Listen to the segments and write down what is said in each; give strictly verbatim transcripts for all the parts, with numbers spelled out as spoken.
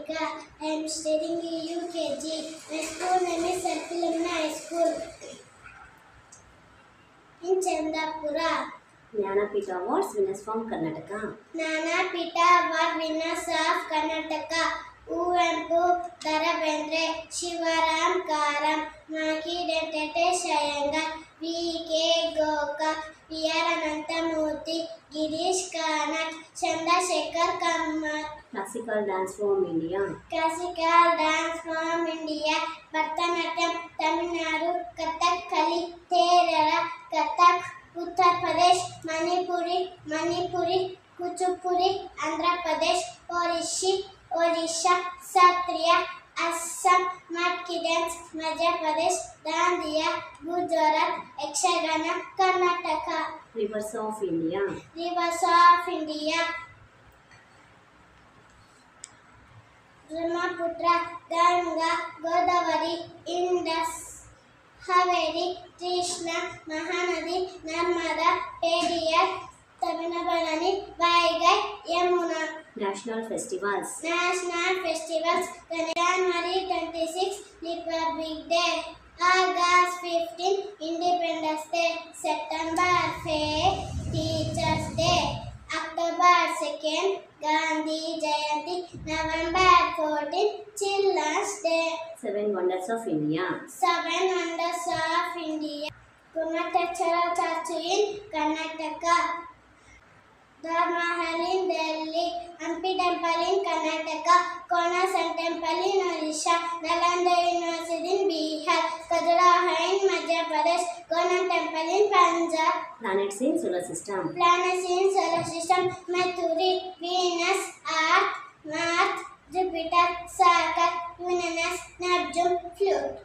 Monica. I am studying in U K G. My school name is Sarkilamna High School in Chandapura. Jnanapita Awards winners from Karnataka. Jnanapita Award winners of Karnataka. Kuvempu, Dharabendre, Shivaram Karam, Maki Venkatesh Iyengar, V K Goka, V R Anantamurthy, Girish Karnak, Chandrasekhar Kamal. Classical dance from India. Classical dance from India, Bharatanatyam, Tamil Nadu, Kathakali, Kerala, Kathak, Uttar Pradesh, Manipuri, Manipuri, Kuchipuri, Andhra Pradesh, Orishi, Odisha, Satriya, Assam, Matki dance, Madhya Pradesh, Dandiya, Gujarat, Yakshagana, Karnataka. Rivers of India. Rivers of India. Brahmaputra, Ganga, Godavari, Indus, Haveri, Krishna, Mahanadi, Narmada, Pediyar, Tamilnadu, Vaigai, Yamuna. National festivals. National festivals. January twenty-sixth, Republic Day. August fifteenth, Independence Day. September fifth, Teachers Day. October second, Gandhi Jayanti. November fourteenth, Children's Day. Seven wonders of India. Seven wonders of India. Kummatachara Church in Karnataka. Dharmahal in Delhi. Hampi Temple in Karnataka. Konasan Temple in Odisha. Nalanda University in Bihar. Khajuraho in Madhya Pradesh. Gonan Temple in Punjab. Planets in solar system. Planets in solar system: Mercury, Venus, Earth, Mars, Jupiter, Saturn, Uranus, Neptune, Pluto.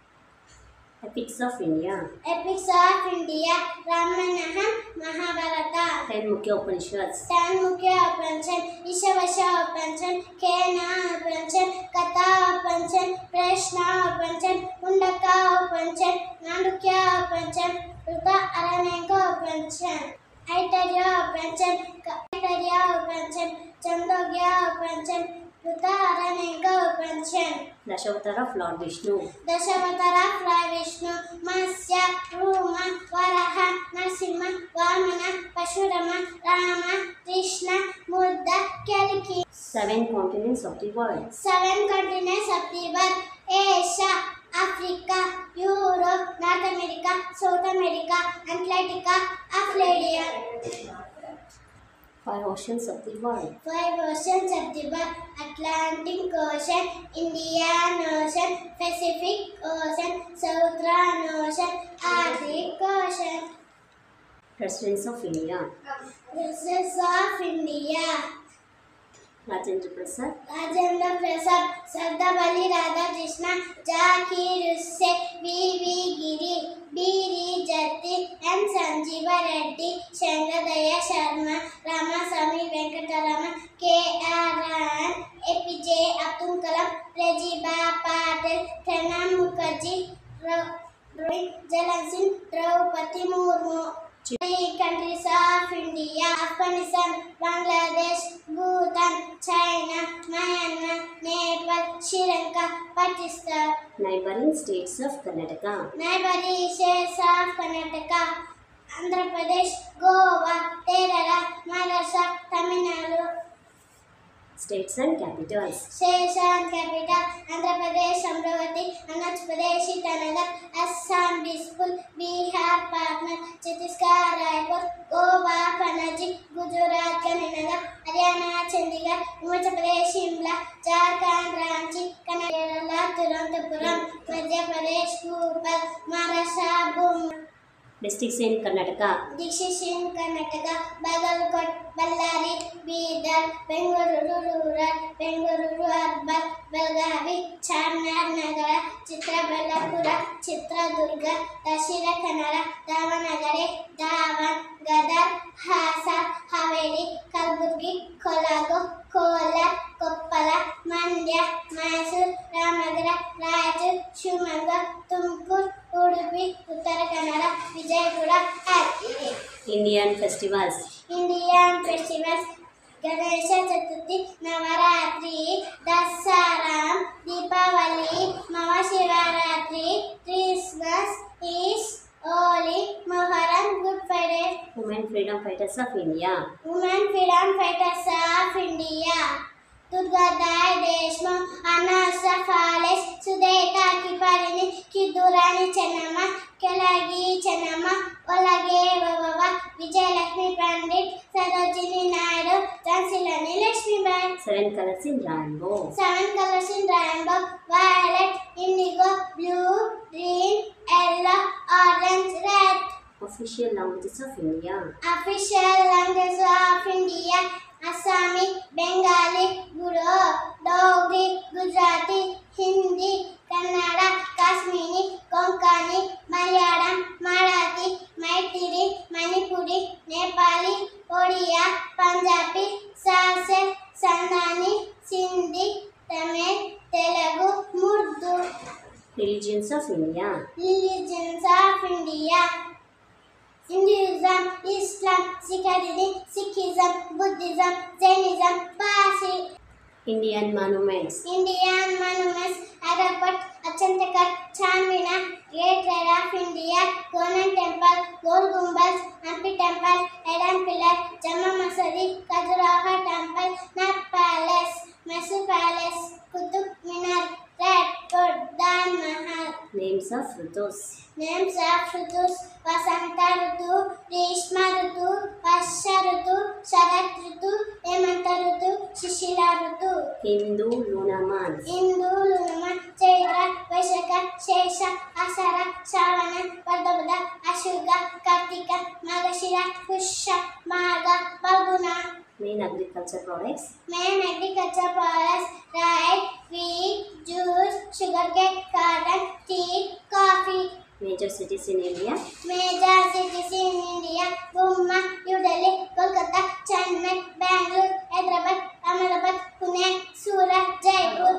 Epics of India. Epics of India: Ramayana, Mahabharata. Ten Mukhya Upanishads. Ten Mukhya Upanishad: Ishavasya Upanishad, Kena Upanishad, Katha Upanishad, Prashna Upanishad, Mundaka Upanishad, Mandukya Upanishad, Ruta Araneka Upanishad, Aitareya Upanishad, Aitareya Upanishad, Chandogya Upanishad, Ruta Araneka Upanishad. Dashavatara of Lord Vishnu. Dashavatara Lord Vishnu: Matsya, Ruma, Varaha, Narasimha, Vamana, Parashurama, Rama, Krishna, Buddha, Kalki. Seven continents of the world. Seven continents of the world: Asia, Africa, Europe, North America, South America, Antarctica, Australia. Five oceans of the world. Five oceans of the world: Atlantic Ocean, Indian Ocean, Pacific Ocean, Southern Ocean, Arctic Ocean. Presidents of India. Presidents of India: Rajendra Prasad. Rajendra Prasad, Sardavalli Radhakrishna, Zakir Hussain, V V Giri, B D Jati, and Sanjeeva Reddy, Shangadaya Sharma, Ramasamy Venkataraman, K R Raman, A P J Abdul Kalam, Pratibha Patil, Pranab Mukherjee, Rohit Jalal Singh, Draupadi Murmu. Three countries of India: Afghanistan, Bangladesh, Bhutan, China, Myanmar, Nepal, Sri Lanka, Pakistan. Neighboring states of Karnataka. Neighboring states of Karnataka: Andhra Pradesh, Goa, Kerala, Maharashtra, Tamil Nadu. States and capitals. States and capital: Andhra Pradesh, Amravati, Arunachal Pradesh, Itanagar, Assam, Dispur, Bihar, Patna, Chhattisgarh, Raipur, Goa, Panaji, Gujarat, Gandhinagar, Haryana, Chandigarh, Himachal Pradesh, Shimla, Jharkhand, Ranchi, Kerala, Thiruvananthapuram, Madhya Pradesh, Bhopal, Maharashtra, Bhumla. Districts in Karnataka. Districts in Karnataka: Bagalkot, Ballari, Bidar, Bengaluru Rural, Bengaluru Urban, Belgavi, Charminar, Chitraballapura, Chitradurga, Dashira Kannada, Davanagere, Davan, Gadar, Hassan, Haveri, Kalburgi, Kolago, Kolar, Koppala, Mandya, Mysore, Ramagara, Rayachur, Shivamoga, Tumkur, Udupi, Uttara Kannada, Vijayawada, Agiri. Indian festivals. Indian festivals: Ganesha Chaturthi, Navaratri, Dasara. fighters of India. Women freedom fighters of India. Durgadai Deshmukh, Anasa Phales, Sudeta Kiparini, Kidurani Chenama, Kelagi Chenama, Olage Vavava, Vijayalakshmi Pandit, Sarojini Naidu, Jhansi Lakshmi Bai. Seven colors in rainbow. Seven colors in rainbow: violet, indigo, blue, green, yellow, orange, red. Official languages of India. Official languages of India: Assami, Bengali, Bodo, Dogri, Gujarati, Hindi, Kannada, Kashmiri, Konkani, Malayalam, Marathi, Maithili, Manipuri, Nepali, Odia, Punjabi, Sanskrit, Sandhani, Sindhi, Tamil, Telugu, Urdu. Religions of India. Religions of India: Hinduism, Islam, Sikhism, Sikhism, Buddhism, Jainism, Parsi. Indian monuments. Indian monuments: Agrapat, Achantakar, Charminar, Great Wall of India, Golden Temple, Gol Gumbaz, Hampi Temple, Eden Pillar, Jama Masjid, Khajuraho Temple, Nag Palace, Mysore Palace, Qutub Minar, Red Fort, Taj Mahal. Names of Ritus. Names of Ritus: Vasanta Ritu, Grishma Ritu, Varsha Ritu, Sharat Ritu, Hemanta Ritu, Shishira Ritu. Hindu lunar months. Hindu lunar: Chaitra, Vaishakha, Shesha, Asara, Shravana, Bhadrapada, Ashuga, Kartika, Margashira, Pusha, Magha, Falguna. Main agriculture products. Main agriculture products: rice, wheat, juice, sugarcane, cotton, tea, coffee. Major cities in India. Major cities in India: Mumbai, New Delhi, Kolkata, Chennai, Bangalore, Hyderabad, Ahmedabad, Pune, Surat, Jaipur.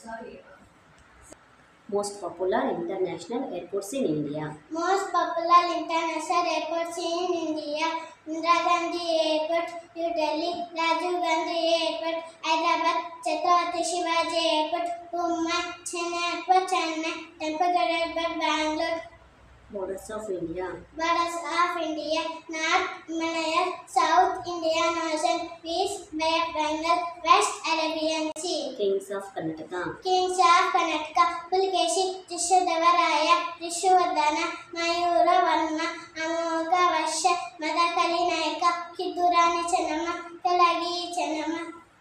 Most popular international airports in India. Most popular international airports in India: Indira Gandhi Airport, New Delhi; Rajiv Gandhi Airport, Hyderabad; Chhatrapati Shivaji Airport, Mumbai; Chennai Airport, Chennai; Templegar Airport, Bangalore. Borders of India. Borders of India: North Himalaya, South Indian Ocean, East Bay of Bengal, West Arabian Sea. Kings of Karnataka. Kings of Karnataka: Pulkeshi, Rishabhadevaraya, Rishabhadana, Mayuravarma, Amoga Varsha, Madakali Nayaka, Kidurani Chennamma, Kalagi Chennamma.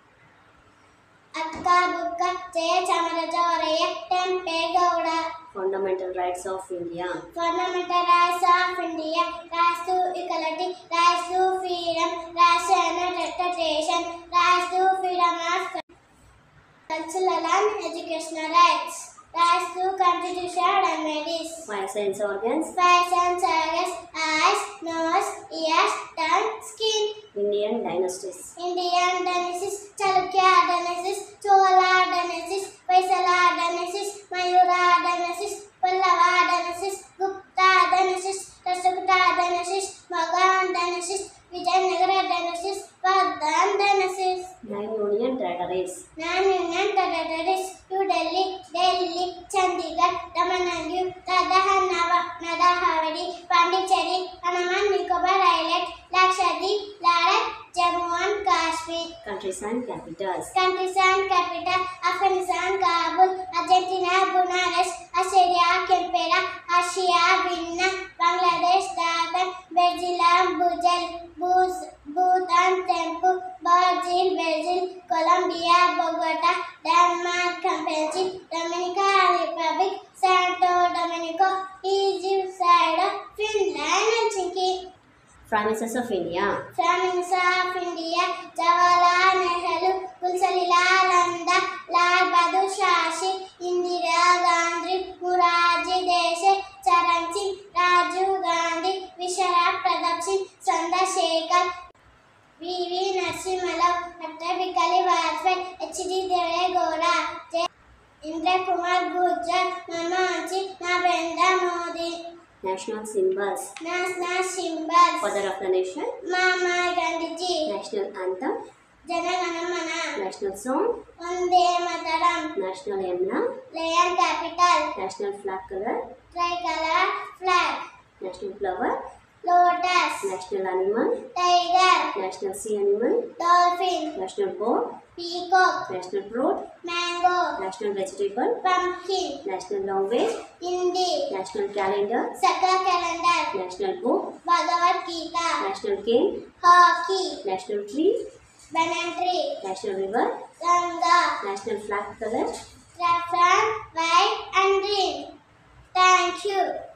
Akka Bukka, Jaya Chamarajoraya, Tempe Gowda. Fundamental rights of India. Fundamental rights of India: rights to equality, rights to freedom, rights to non-representation, rights to freedom of cultural and educational rights, rights to constitutional remedies. Five sense organs. Five sense organs: eyes, nose, ears, tongue, skin. Indian dynasties. Indian dynasties: Chalukya dynasties, Chola dynasties, Vaisala dynasties, Mayura dynasties, Pallava dynasties, Gupta dynasties, Rashtrakuta dynasties, Magadha dynasties, Vijayanagara dynasties, Vardhan dynasties. Nine union territories. Nine union territories: New Delhi, Delhi, Chandigarh, Damanagiri, Dadar, Nagar Haveli, Pondicherry, Andaman Nicobar Islands, Lakshadweep, Ladakh, Jammu and Kashmir. Countries and capitals. Countries and capital: Afghanistan, Kabul; Argentina, Buenos, Australia, Canberra; Russia, Vienna; Bangladesh, Dhaka; Belgium, Brussels; Bhutan, Thimphu; Brazil, Brazil; Colombia, Bogota; Denmark, Campeche; Dominican Republic, Santo Domingo; Egypt, Side, Finland, and Helsinki. Prime Ministers of India. Prime Minister of India: Jawaharlal Nehru, Pulsalila Nanda, Lal Bahadur Shastri, Indira Gandhi, Morarji Desai, Charan Singh, Rajiv Gandhi, Vishal Pratap Singh, Chandrasekhar, V V Narasimha Rao, Atal Bihari Vajpayee, H D Deve Gowda, Indra Kumar Gujral, Manmohan Singh, Narendra Modi. National symbols. National symbols: Father of the nation. Mahatma Gandhi. National anthem. Jana Gana Mana. National song. Vande Mataram. National emblem. Lion capital. National flag color. Tricolor flag. National flower. Lotus. National National animal. tiger, National sea animal. dolphin, National bird. peacock, National fruit. mango, National vegetable. pumpkin, National language. Hindi, National calendar. Sakra calendar, National book. Bhagavad Gita, National game. hockey, National tree. banana tree, National river. Ganga, National flag color. saffron, white and green. Thank you.